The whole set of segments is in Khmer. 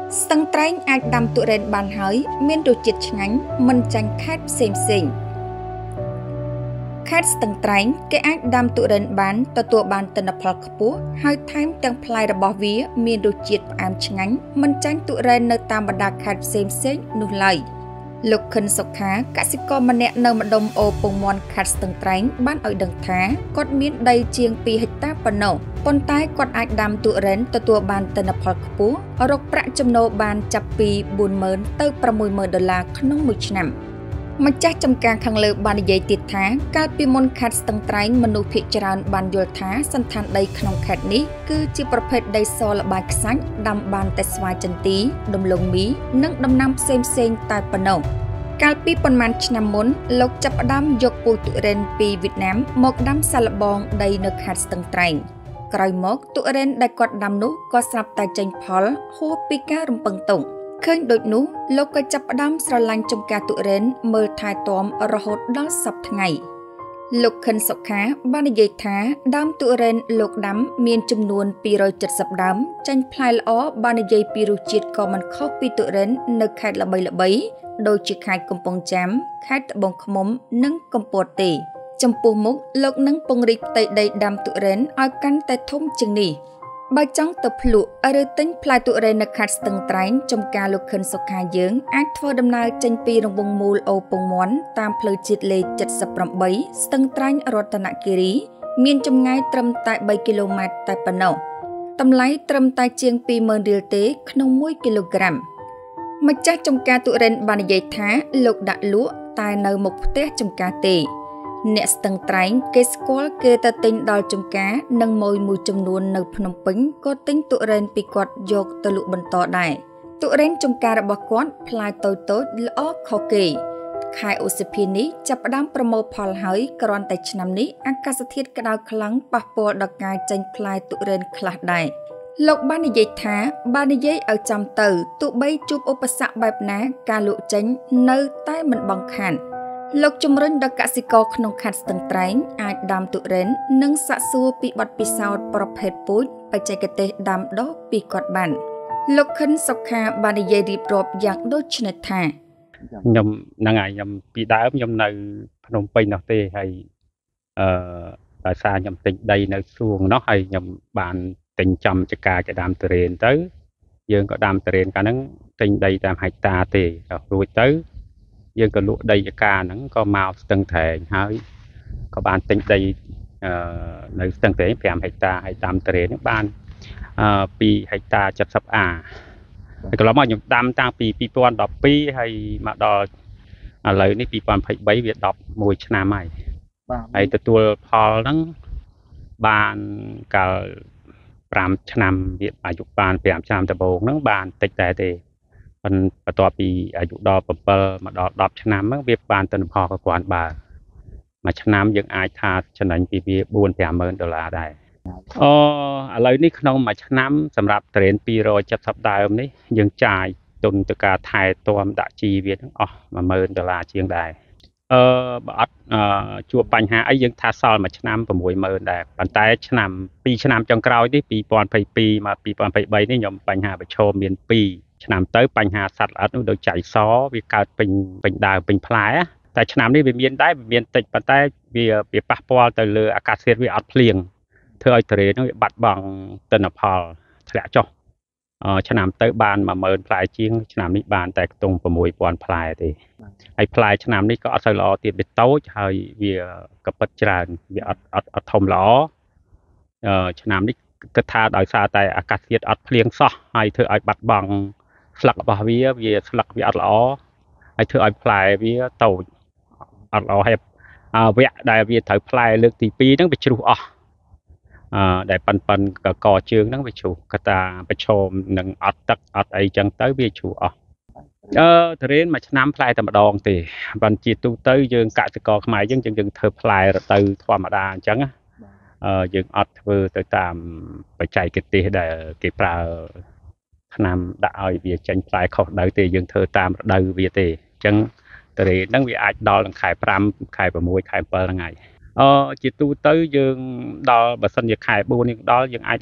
Sân tránh ai đam tụ rèn bàn hới, miên đồ chiết ngánh, mình tranh khát xem xình. Khát sân tránh, cái ai đam tụ rèn bán, tụ bàn tên là phật bố, hơi tham tăng plai ra bỏ vía, miên đồ chiết ám ngánh, mình tranh tụ rèn nơi tam bà đà khát xem xình, nụ lời. Lục khẩn sọc khá, các sĩ con mà nẹ nơ mà đông ô bông mòn khát sân tránh, bán ở đằng thá, cốt miên đầy chiêng pi hectare bà nổ. Pon tai quạt ai đam tụ rèn tụ bàn tên là phật bố, ở rốcប្រាក់ចំណូលបានចាប់ពី 40,000 ទៅ 60,000 ដុល្លារក្នុងមួយឆ្នាំ ម្ចាស់ចំការខាងលើបាននិយាយទៀតថាកាលពីមុនខេត្តស្ទឹងត្រែងមនុស្សភាគច្រើនបានយល់ថាសន្តានដីក្នុងខេត្តនេះគឺជាប្រភេទដីសល្បាយខ្សាច់ដាំបានតែស្វាយចន្ទីដំឡូងមីនិងដំណាំផ្សេងៗតែប៉ុណ្ណោះកាលពីប៉ុន្មានឆ្នាំមុនលោកចាប់ផ្ដើមយកពូជទុរេនពីវៀតណាមមកដាំសាឡបងដីនៅខេត្តស្ទឹងត្រែង ក្រោយមកទុរេនដែលគាត់ដាំនោះក៏ស្រាប់តែចេញផលហួសពីការរំពឹងទុកឃើញដូចនោះលោកក៏ចាប់ផ្ដើមស្រឡាញ់ចំការទុរេនមើលថែទាំរហូតដល់សប្តាហ៍ថ្ងៃលោកខិនសុខាបាននិយាយថាដើមទុរេនលោកដាំមានចំនួន 270 ដើមចេញផ្លែល្អបាននិយាយពីរសជាតិក៏មិនខុសពីទុរេននៅខេត្តល្បីៗដូចជាខេត្តកំពង់ចាមខេត្តត្បូងឃ្មុំនិងកំពតទេចំពោះមុខលោកនឹងពង្រីកផ្ទៃដីដាំទុរេនឲ្យកាន់តែធំជាងនេះបើចង់ទៅភ្លក់ឬទិញផ្លែទុរេននៅខេត្តស្ទឹងត្រែងចំការលោកខិនសុខាយើងអាចធ្វើដំណើរចេញពីរង្វង់មូលអូពងមាន់តាមផ្លូវជាតិលេខ 78 ស្ទឹងត្រែងរតនគិរីមានចម្ងាយត្រឹមតែ 3 គីឡូម៉ែត្រតែប៉ុណ្ណោះតម្លៃត្រឹមតែជាង 20,000 រៀលទេក្នុង1គីឡូក្រាមម្ចាស់ចំការទុរេនបាននិយាយថាលោកដាក់លក់តែនៅមុខផ្ទះចំការទេអ្នកស្ទឹងត្រែងគេស្គាល់គេទៅទិញដល់ចំការនិងម៉ួយមួយចំនួននៅភ្នំពេញក៏ទិញទុរេនពីគាត់យកទៅលក់បន្តដែរទុរេនចំការរបស់គាត់ផ្លែតូចៗល្អខុសគេខែឧសភានេះចាប់ផ្ដើមប្រមូលផលហើយគ្រាន់តែឆ្នាំនេះអាកាសធាតុក្តៅខ្លាំងប៉ះពាល់ដល់ការចេញផ្លែទុរេនខ្លះដែរលោកបាននិយាយថាបាននិយាយឲ្យចាំទៅទោះបីជួបឧបសគ្គបែបណាការលក់ចេញនៅតែមិនបង់ខានលោកជំរុញដល់កសិករក្នុងខេត្តស្ទឹងត្រែងអាចដាំទុរេននិងសាកសួរពីបទពិសោធន៍ប្រភេទពូជបច្ចេកទេសដាំដុះពីគាត់បានលោកខិនសុខាបាននិយាយរៀបរាប់យ៉ាងដូចនេះថាខ្ញុំហ្នឹងហើយខ្ញុំពីដើមខ្ញុំនៅភ្នំពេញនោះទេហើយដោយសារខ្ញុំទិញដីនៅសួងនោះហើយខ្ញុំបានទិញចំចការគេដាំទុរេនទៅយើងក៏ដាំទុរេនកាលហ្នឹងទិញដីតាមហិកតាទេរួចទៅយើងក៏លក់ដីចការហ្នឹងក៏មកស្ទឹងត្រែងហើយក៏បានទិញដីនៅស្ទឹងត្រែង5ហិកតាហើយដាំទុរេនហ្នឹងបាន2ហិកតា 70 អាហើយកន្លងមកខ្ញុំដាំតាំងពី2012ហើយមកដល់ឥឡូវនេះ2023វា11ឆ្នាំហើយទទួលផលហ្នឹងបានកាល5ឆ្នាំវាអាយុបាន5ឆ្នាំដំបូងហ្នឹងបានតិចតែទេបន្ទាប់ពីអាយុដល់7មកដល់10ឆ្នាំហ្នឹងវាបានទិន្នផលក៏គ្រាន់បើមួយឆ្នាំយើងអាចថាចំណេញពីវា 4-5,000 ដុល្លារដែរឥឡូវនេះក្នុងមួយឆ្នាំសម្រាប់ទុរេន270ដើមនេះយើងចាយទុនទៅការថែទាំដាក់ជីវាហ្នឹងអស់ 10,000 ដុល្លារជាងដែរបើអត់ជួបបញ្ហាអីយើងថាសល់មួយឆ្នាំ 60,000 ដែរប៉ុន្តែឆ្នាំ2ឆ្នាំចុងក្រោយនេះ2022មក2023នេះខ្ញុំបញ្ហាប្រឈមមាន2ឆ្នាំទៅបញ្ហាសត្វល្អិតនោះដូចចៃសវាកើតពេញដើមពេញផ្លែតែឆ្នាំនេះវាមានដែរវាមានតិចប៉ុន្តែវាប៉ះពាល់ទៅលើអាកាសធាតុវាអត់ភ្លៀងធ្វើឲ្យទុរេននោះវាបាត់បង់ទិន្នផលធ្លាក់ចុះឆ្នាំទៅបាន 10,000 ផ្លែជាងឆ្នាំនេះបានតែខ្ទង់ 6,000 ផ្លែទេហើយផ្លែឆ្នាំនេះក៏អត់សូវល្អទៀតវាតូចហើយវាក៏ពិតច្រើនវាអត់ធំល្អឆ្នាំនេះគិតថាដោយសារតែអាកាសធាតុអត់ភ្លៀងសោះហើយធ្វើឲ្យបាត់បង់ស្លឹករបស់វាស្លឹកវាអត់ល្អហើយធ្វើឲ្យផ្លែវាតូចអត់ល្អហើយវគ្គដែលវាត្រូវផ្លែលើកទី2ហ្នឹងវាជ្រុះអស់ដែលប៉ិនកជើងហ្នឹងវាជ្រុះក៏តាប្រឈមនឹងអត់ទឹកអត់អីចឹងទៅវាជ្រុះអស់ទុរេនមួយឆ្នាំផ្លែតែម្ដងទេប៉ុន្តែជាទូទៅយើងកសិករខ្មែរយើងធ្វើផ្លែរដូវធម្មតាអញ្ចឹងយើងអត់ធ្វើទៅតាមបច្ចេកទេសដែលគេប្រើថ្នាំដាក់ឲ្យវាចេញផ្លែខុសរដូវទេយើងធ្វើតាមរដូវវាទេអញ្ចឹងទុរេនហ្នឹងវាអាចដល់ខែ5ខែ6ខែ7ហ្នឹងហើយជាទូទៅយើងដល់បើសិនជាខែ4នេះដល់យើងអាចលក់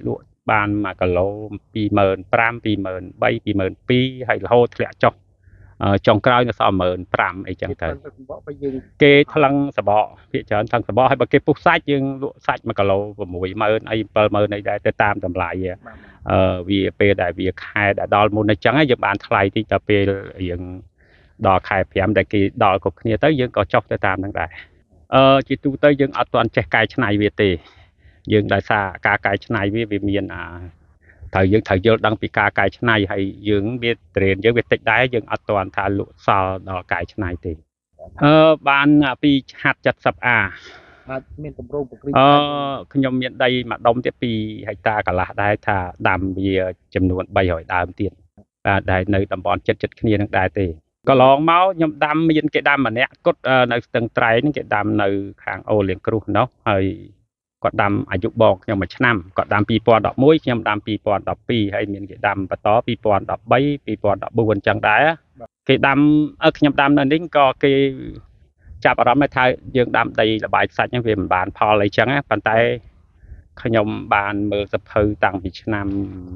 ban mà cả lô 25,000 23,000 22,000 hay là hô thẹn chọc trong cõi nó sao 15,000 អីចឹងទៅគេថ្លឹងសបកភាគច្រើនថ្លឹងសបកហើយបើគេពុះសាច់យើងលក់សាច់1គីឡូ 60000 អី 70000 អីដែរទៅតាមតម្លៃវាពេលដែលវាខែដែលដល់មុនអញ្ចឹងយើងបានថ្លៃតិចដល់ពេលរៀងដល់ខែ 5 ដែលគេដល់គ្រប់គ្នាទៅយើងក៏ចុះទៅតាមហ្នឹងដែរជាទូទៅយើងអត់ទាន់ចេះកែច្នៃវាទេយើងដោយសារការកែច្នៃវាមានត្រូវយើងត្រូវយល់ដឹងពីការកែច្នៃហើយយើងវាត្រៀមយើងវាតិចដែរយើងអត់ទាន់ថាលក់សល់ដល់កែច្នៃទេបានពីហាត់ 70A អាចមានកម្រោងប្រក្រីខ្ញុំមានដីមួយដុំទៀត2ហិកតាកន្លះដែរថាដាំវាចំនួន300ដើមទៀតបាទដែលនៅតំបន់ចិត្តគ្នានឹងដែរទេកន្លងមកខ្ញុំដាំមានគេដាំម្នាក់គាត់នៅស្ទឹងត្រែងហ្នឹងគេដាំនៅខាងអូលៀងគ្រុះនោះហើយគាត់ដាំអាយុបងខ្ញុំមួយឆ្នាំគាត់ដាំ2011ខ្ញុំដាំ2012ហើយមានគេដាំបន្ត2013 2014អញ្ចឹងដែរគេដាំខ្ញុំដាំនៅនេះក៏គេចាប់អារម្មណ៍ថាយើងដាំដីលបាយខ្សាច់ហ្នឹងវាមិនបានផលអីចឹងប៉ុន្តែខ្ញុំបានមើលសភៅតាំងពីឆ្នាំ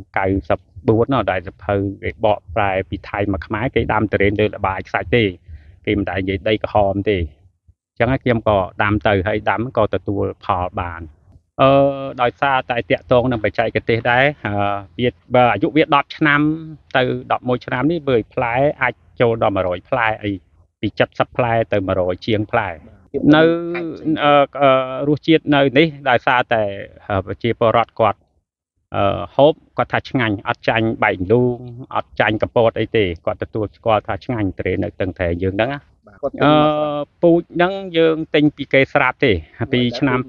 94នោះដែលសភៅគេបកប្រែពីថៃមកខ្មែរគេដាំទុរេនលើលបាយខ្សាច់ទេគេមិនដែលនិយាយដីក្រហមទេអញ្ចឹងខ្ញុំក៏ដាំទៅហើយដាំក៏ទទួលផលបានដោយសារតែតាក់ទងនឹងបច្ចេកទេសដែរវាបើអាយុវា10ឆ្នាំទៅ11ឆ្នាំនេះបើផ្លែអាចចូលដល់100ផ្លែអីពី70ផ្លែទៅ100ជាងផ្លែនៅរសជាតិនៅនេះដោយសារតែប្រជាពលរដ្ឋគាត់ហូបគាត់ថាឆ្ងាញ់អត់ចាញ់បែកលូងអត់ចាញ់កពតអីទេគាត់ទទួលស្គាល់ថាឆ្ងាញ់ត្រេនៅទឹកត្រែយើងហ្នឹងពូជហ្នឹងយើងទិញពីគេស្រាប់ទេពីឆ្នាំ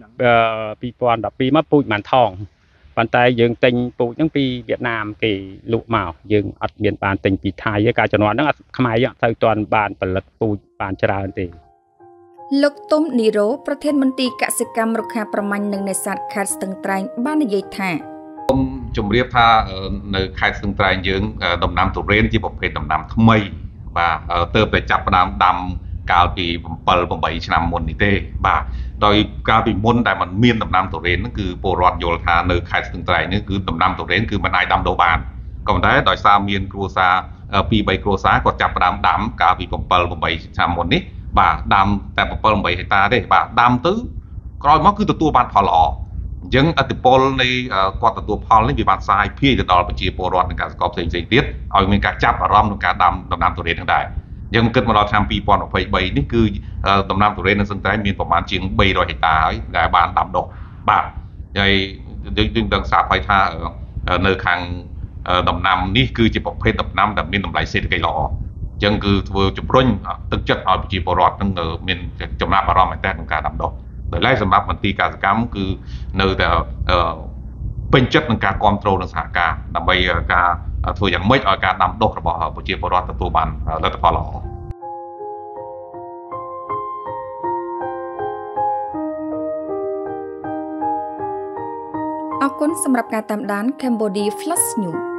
2012មកពូជបានថងប៉ុន្តែយើងទិញពូជហ្នឹងពីវៀតណាមគេលក់មកយើងអត់មានបានទិញពីថៃទេការជំនាន់ហ្នឹងខ្មែរយើងអត់ទៅទាន់បានផលិតពូជបានច្រើនទេលោកទុំនីរ៉ូប្រធានមន្ត្រីកសិកម្មរុក្ខាប្រមាញ់និងនេសាទខេត្តស្ទឹងត្រែងបាននិយាយថាខ្ញុំជម្រាបថានៅខេត្តស្ទឹងត្រែងយើងដំណាំទុរេនជាប្រភេទដំណាំថ្មីបាទទើបតែចាប់ផ្ដើមដាំកាលពី7-8ឆ្នាំមុននេះទេបាទដោយកាលពីមុនដែលมันមានដំណាំទុរេនហ្នឹងគឺពលរដ្ឋយល់ថានៅខេត្តស្ទឹងត្រែងនេះគឺដំណាំទុរេនគឺมันអាចដាំដុះបានក៏ប៉ុន្តែដោយសារមានគ្រួសារ2-3គ្រួសារគាត់ចាប់ផ្ដើមដាំកាលពី7-8ឆ្នាំមុននេះបាទដាំតែ7-8ហិកតាទេបាទដាំទៅក្រោយមកគឺទទួលបានផលល្អអញ្ចឹងឥទ្ធិពលនៃគាត់ទទួលផលនេះវាបានសាយភាយទៅដល់ប្រជាពលរដ្ឋនិងកសិករផ្សេងៗទៀតឲ្យមានការចាប់អារម្មណ៍ក្នុងការដាំដំណាំទុរេនហ្នឹងដែរអញ្ចឹងគិតមកដល់ឆ្នាំ2023នេះគឺដំណាំទុរេននៅស្ទឹងត្រែងមានប្រមាណជាង300ហិកតាហើយដែលបានដាំដុះបាទហើយយើងដឹងស្រាប់ហើយថានៅខាងដំណាំនេះគឺជាប្រភេទដំណាំដែលមានតម្លៃសេដ្ឋកិច្ចល្អអញ្ចឹងគឺធ្វើជំរុញទឹកចិត្តឲ្យប្រជាពលរដ្ឋនឹងមានចំណាប់អារម្មណ៍តែក្នុងការដាំដុះដោយឡែកសម្រាប់មន្ទីរកសិកម្មគឺនៅតែពេញចិត្តនឹងការគ្រប់គ្រងនិងសហការដើម្បីការធ្វើយ៉ាងម៉េចឲ្យការដាំដុះរបស់ប្រជាពលរដ្ឋទទួលបានលទ្ធផលល្អអរគុណសម្រាប់ការតាមដាន Cambodia Flash News